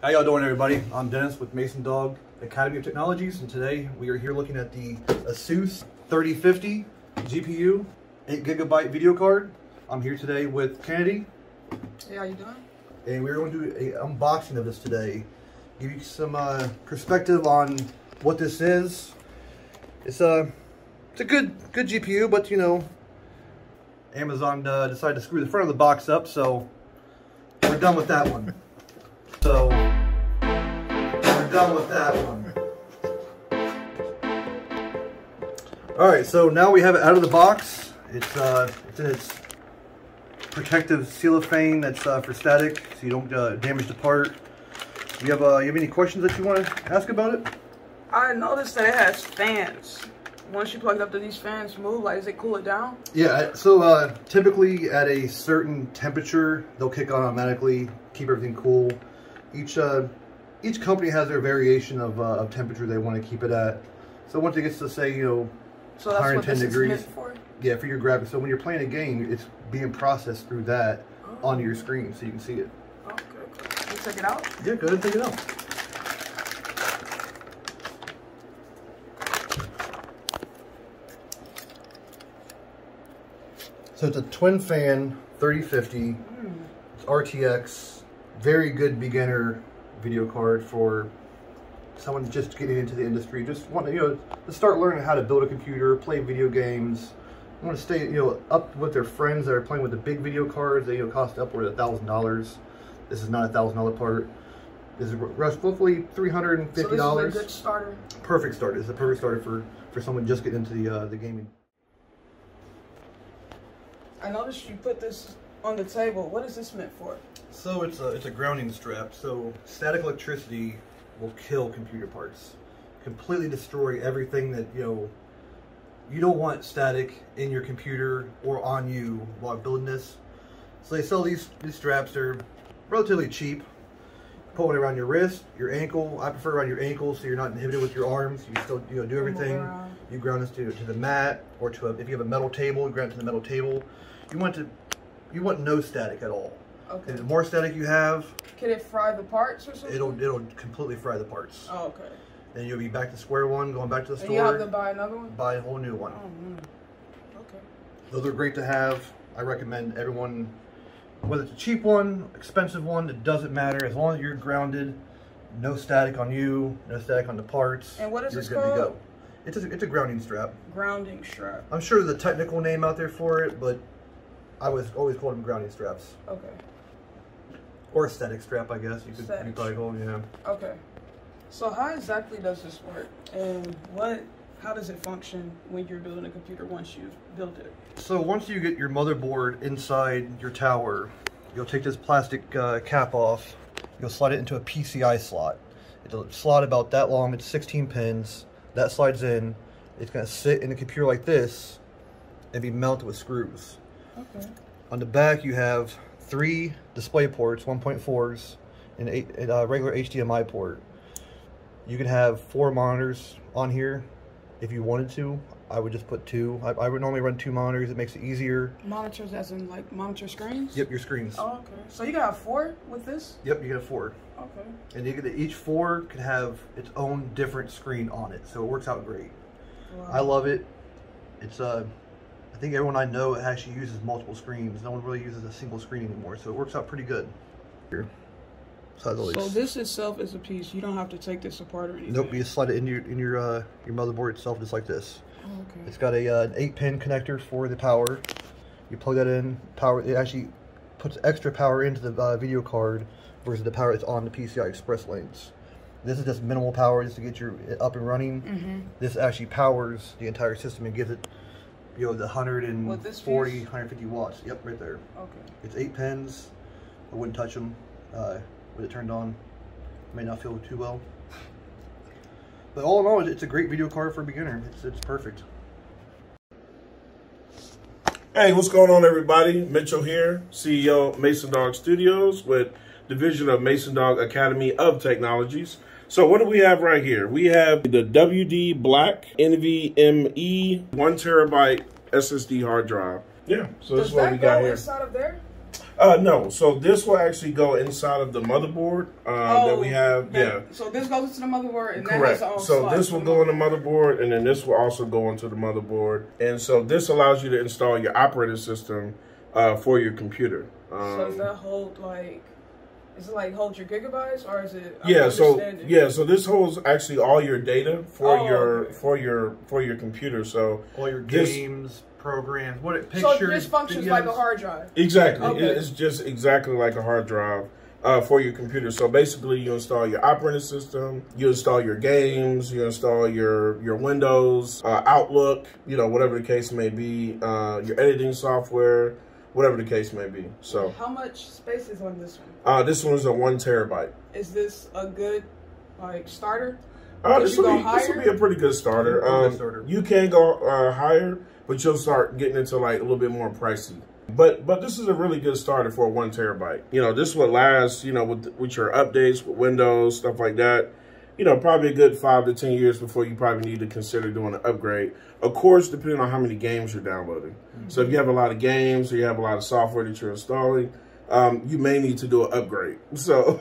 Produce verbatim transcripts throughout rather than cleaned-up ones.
How y'all doing, everybody? I'm Dennis with Masondogg Academy of Technologies, and today we are here looking at the Asus thirty fifty G P U, eight gigabyte video card. I'm here today with Kennedy. Hey, how you doing? And we're going to do an unboxing of this today. Give you some uh, perspective on what this is. It's a, it's a good, good G P U, but you know, Amazon uh, decided to screw the front of the box up, so we're done with that one. So, we're done with that one. Alright, so now we have it out of the box. It's, uh, it's in its protective cellophane that's uh, for static, so you don't uh, damage the part. Do you have, uh, you have any questions that you want to ask about it? I noticed that it has fans. Once you plug it up, do these fans move? Like, does it cool it down? Yeah, so uh, typically at a certain temperature, they'll kick on automatically, keep everything cool. Each uh, each company has their variation of, uh, of temperature they want to keep it at. So once it gets to, say, you know, so that's one hundred ten what this degrees, is meant for? Yeah, for your graphics. So when you're playing a game, it's being processed through that oh. onto your screen, so you can see it. Okay, okay. Can you take it out? Yeah, go ahead and take it out. So it's a twin fan thirty fifty. Mm. It's R T X. Very good beginner video card for someone just getting into the industry. Just want to, you know, to start learning how to build a computer, play video games. Want to stay, you know, up with their friends that are playing with the big video cards. They, you know, cost upward of a thousand dollars. This is not a thousand dollar part. This is roughly three hundred and fifty dollars. So this is a good starter. Perfect starter. It's a perfect starter for for someone just getting into the uh, the gaming. I noticed you put this on the table. What is this meant for? So it's a, it's a grounding strap. So static electricity will kill computer parts. Completely destroy everything that, you know, you don't want static in your computer or on you while building this. So they sell these, these straps. They're relatively cheap. Put one around your wrist, your ankle. I prefer around your ankle so you're not inhibited with your arms. You still, you know, do everything. You ground this to, to the mat, or to a, if you have a metal table, you ground it to the metal table. You want to, you want no static at all. Okay. And the more static you have, can it fry the parts or something? It'll it'll completely fry the parts. Oh, okay. Then you'll be back to square one, going back to the and store. You have to buy another one? Buy a whole new one. Oh, man. Okay. Those are great to have. I recommend everyone, whether it's a cheap one, expensive one, it doesn't matter. As long as you're grounded, no static on you, no static on the parts. And what is you're this good called? to go. It's a, it's a grounding strap. Grounding strap. I'm sure there's a technical name out there for it, but I was always called them grounding straps. Okay. Or a static strap, I guess you could Static. you probably call it, yeah. Okay. So how exactly does this work, and what, how does it function when you're building a computer once you've built it? So once you get your motherboard inside your tower, you'll take this plastic uh, cap off. You'll slide it into a P C I slot. It'll slot about that long. It's sixteen pins. That slides in. It's going to sit in the computer like this and be mounted with screws. Okay. On the back, you have three display ports, one point fours, and a, a regular H D M I port. You can have four monitors on here if you wanted to. I would just put two. I, I would normally run two monitors. It makes it easier. Monitors as in like monitor screens? Yep, your screens. Oh, okay. So you got four with this? Yep, you got four. Okay. And you get each four can have its own different screen on it, so it works out great. Wow. I love it. It's uh, I think everyone I know actually uses multiple screens. No one really uses a single screen anymore, so it works out pretty good. Here. So this itself is a piece. You don't have to take this apart or anything. Nope, you just slide it in your in your uh, your motherboard itself, just like this. Oh, okay. It's got a uh, an eight pin connector for the power. You plug that in. Power. It actually puts extra power into the uh, video card versus the power that's on the P C I Express lanes. This is just minimal power just to get you up and running. Mm-hmm. This actually powers the entire system and gives it, you know, the one hundred forty, one hundred fifty watts. Yep, right there. Okay. It's eight pins. I wouldn't touch them uh, with it turned on. May not feel too well. But all in all, it's a great video card for a beginner. It's, it's perfect. Hey, what's going on, everybody? Mitchell here, C E O of Masondogg Studios with division of Masondogg Academy of Technologies. So what do we have right here? We have the W D Black N V M E one terabyte S S D hard drive. Yeah, so this is what we got here. Inside of there? Uh, no, so this will actually go inside of the motherboard uh, oh, that we have. that, yeah. So this goes into the motherboard, and correct. That has its so own this will go in the motherboard, and then this will also go into the motherboard. And so this allows you to install your operating system uh, for your computer. Um, so does that hold like? Is it like hold your gigabytes, or is it? I'm yeah. So understanding. yeah. So this holds actually all your data for Oh, your okay. for your for your computer. So all your this, games, programs, what it pictures. So this functions videos. like a hard drive. Exactly. Okay. It's just exactly like a hard drive uh, for your computer. So basically, you install your operating system, you install your games, you install your your Windows, uh, Outlook, you know, whatever the case may be, uh, your editing software, whatever the case may be. So how much space is on this one? Uh, this one is a one terabyte. Is this a good like starter? Uh, this, will be, higher? this will be a pretty good starter. Um, um, starter. You can go uh, higher, but you'll start getting into like a little bit more pricey. But but this is a really good starter for a one terabyte. You know, this will last, you know, with with your updates, with Windows, stuff like that. You know, probably a good five to ten years before you probably need to consider doing an upgrade. Of course, depending on how many games you're downloading. Mm-hmm. So if you have a lot of games or you have a lot of software that you're installing, um, you may need to do an upgrade. So,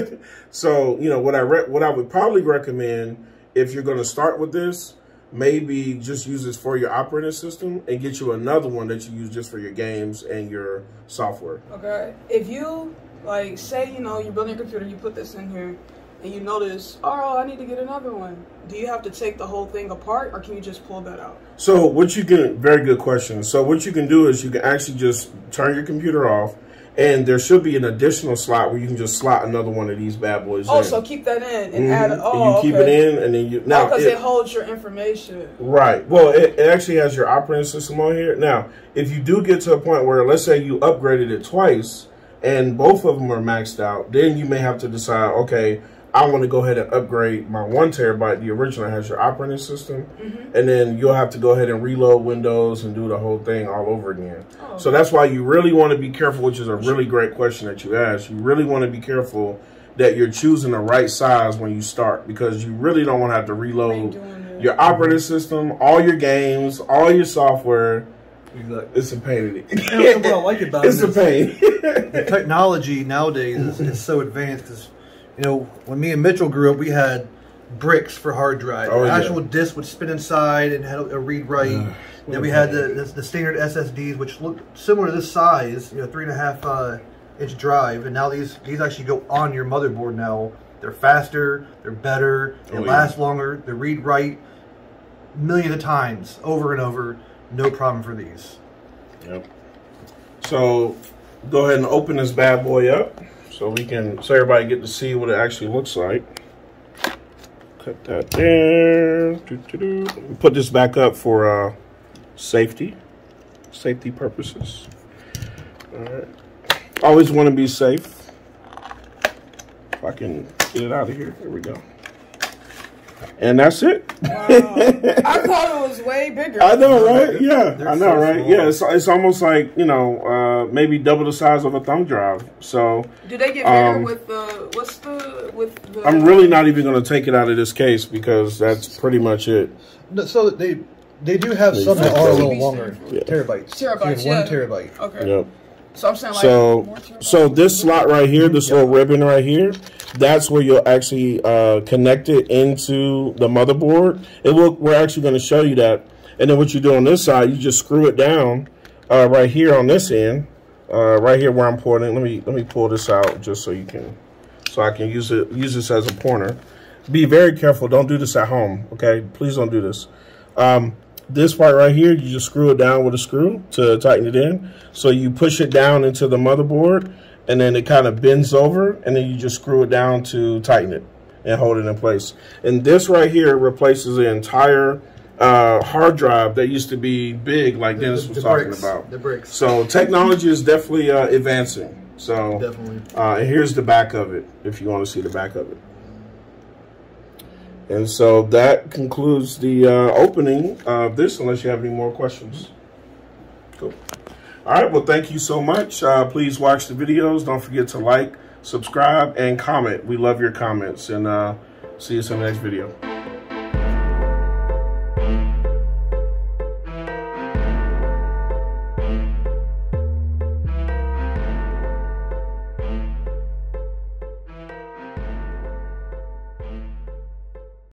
so you know, what I re what I would probably recommend if you're going to start with this, maybe just use this for your operating system and get you another one that you use just for your games and your software. Okay. If you, like, say, you know, you're building a computer, you put this in here, and you notice, oh, I need to get another one. Do you have to take the whole thing apart, or can you just pull that out? So what you can, very good question. So what you can do is you can actually just turn your computer off, and there should be an additional slot where you can just slot another one of these bad boys oh, in. so keep that in and mm-hmm. add it. Oh, and you keep okay. it in, and then you now because it, it holds your information. Right. Well, it, it actually has your operating system on here. Now, if you do get to a point where, let's say you upgraded it twice, and both of them are maxed out, then you may have to decide, okay, I want to go ahead and upgrade my one terabyte. The original has your operating system, mm-hmm. and then you'll have to go ahead and reload Windows and do the whole thing all over again. Oh, so that's why you really want to be careful, which is a really great question that you asked. You really want to be careful that you're choosing the right size when you start, because you really don't want to have to reload your operating system, all your games, all your software. Exactly. It's a pain in it. And what I like about it's it a pain. The technology nowadays is, is so advanced. Because, you know, when me and Mitchell grew up, we had bricks for hard drive. Oh, the yeah. actual disk would spin inside and had a read write. Uh, then we had the, the the standard S S Ds, which looked similar to this size, you know, three and a half uh, inch drive. And now these these actually go on your motherboard now. They're faster, they're better, they oh, last yeah. longer, they read write millions of times over and over. No problem for these. Yep. So go ahead and open this bad boy up so we can, so everybody get to see what it actually looks like. Cut that there. Doo, doo, doo. Put this back up for uh, safety, safety purposes. All right. Always want to be safe. If I can get it out of here. There we go. And that's it. Wow. I thought it was way bigger. I know, right? Yeah, They're I know, so right? small. Yeah, it's, it's almost like, you know, uh, maybe double the size of a thumb drive. So, do they get bigger um, with the, what's the, with the... I'm really not even going to take it out of this case because that's pretty much it. No, so they they do have some that are a little longer. Yeah. Terabytes. Terabytes, so you have yeah. one terabyte. Okay. Yep. So I'm saying like So, so this slot right here, this little ribbon right here, that's where you'll actually uh, connect it into the motherboard. And look, we're actually going to show you that. And then what you do on this side, you just screw it down uh, right here on this end, uh, right here where I'm pointing. Let me let me pull this out just so you can, so I can use it use this as a pointer. Be very careful. Don't do this at home. Okay, please don't do this. Um, This part right here, you just screw it down with a screw to tighten it in. So you push it down into the motherboard, and then it kind of bends over, and then you just screw it down to tighten it and hold it in place. And this right here replaces the entire uh, hard drive that used to be big, like The, Dennis the, was the talking bricks, about. The bricks. So technology is definitely uh, advancing. So Definitely. Uh, and here's the back of it, if you want to see the back of it. And so that concludes the uh, opening of this, unless you have any more questions. Cool. All right, well, thank you so much. Uh, please watch the videos. Don't forget to like, subscribe, and comment. We love your comments. And uh, see you in the next video.